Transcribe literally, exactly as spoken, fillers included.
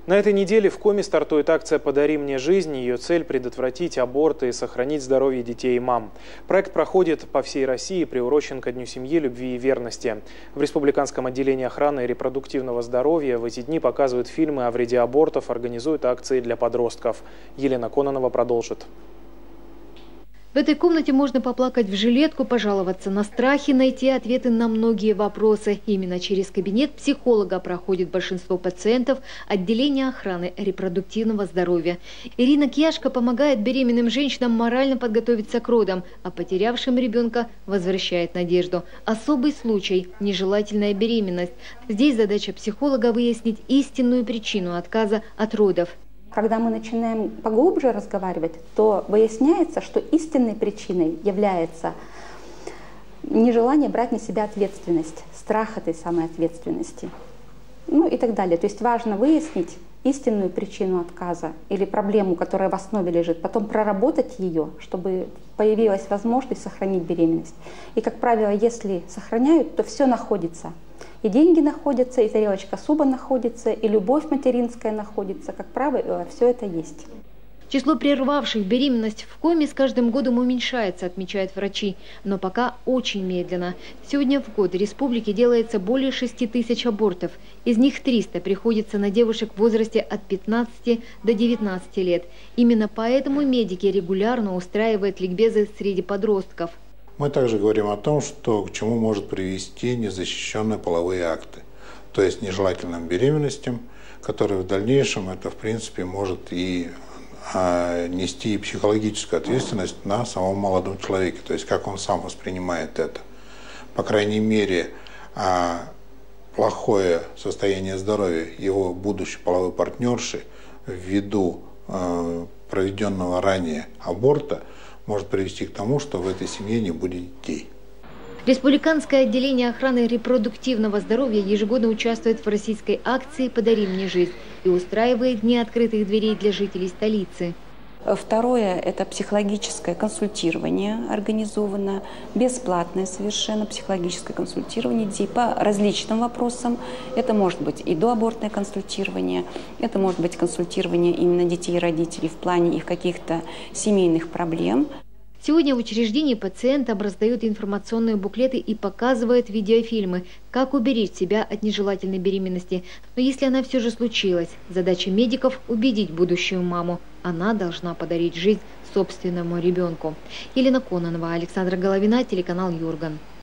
На этой неделе в Коми стартует акция «Подари мне жизнь». Ее цель – предотвратить аборты и сохранить здоровье детей и мам. Проект проходит по всей России, приурочен ко Дню семьи, любви и верности. В Республиканском отделении охраны и репродуктивного здоровья в эти дни показывают фильмы о вреде абортов, организуют акции для подростков. Елена Кононова продолжит. В этой комнате можно поплакать в жилетку, пожаловаться на страхи, найти ответы на многие вопросы. Именно через кабинет психолога проходит большинство пациентов отделения охраны репродуктивного здоровья. Ирина Кияшко помогает беременным женщинам морально подготовиться к родам, а потерявшим ребенка возвращает надежду. Особый случай – нежелательная беременность. Здесь задача психолога выяснить истинную причину отказа от родов. Когда мы начинаем поглубже разговаривать, то выясняется, что истинной причиной является нежелание брать на себя ответственность, страх этой самой ответственности, ну и так далее. То есть важно выяснить истинную причину отказа или проблему, которая в основе лежит, потом проработать ее, чтобы появилась возможность сохранить беременность. И, как правило, если сохраняют, то все находится. И деньги находятся, и тарелочка супа находится, и любовь материнская находится. Как правило, все это есть. Число прервавших беременность в Коми с каждым годом уменьшается, отмечают врачи. Но пока очень медленно. Сегодня в год в республике делается более шести тысяч абортов. Из них триста приходится на девушек в возрасте от пятнадцати до девятнадцати лет. Именно поэтому медики регулярно устраивают ликбезы среди подростков. Мы также говорим о том, что к чему может привести незащищенные половые акты, то есть нежелательным беременностям, которые в дальнейшем это в принципе может и а, нести и психологическую ответственность на самом молодом человеке, то есть как он сам воспринимает это. По крайней мере, а, плохое состояние здоровья его будущей половой партнерши ввиду а, проведенного ранее аборта может привести к тому, что в этой семье не будет детей. Республиканское отделение охраны репродуктивного здоровья ежегодно участвует в российской акции «Подари мне жизнь» и устраивает дни открытых дверей для жителей столицы. Второе – это психологическое консультирование организовано, бесплатное совершенно психологическое консультирование детей по различным вопросам. Это может быть и доабортное консультирование, это может быть консультирование именно детей и родителей в плане их каких-то семейных проблем. Сегодня в учреждении пациентам раздают информационные буклеты и показывают видеофильмы, как уберечь себя от нежелательной беременности. Но если она все же случилась, задача медиков – убедить будущую маму. Она должна подарить жизнь собственному ребенку. Елена Кононова, Александра Головина, телеканал Юрган.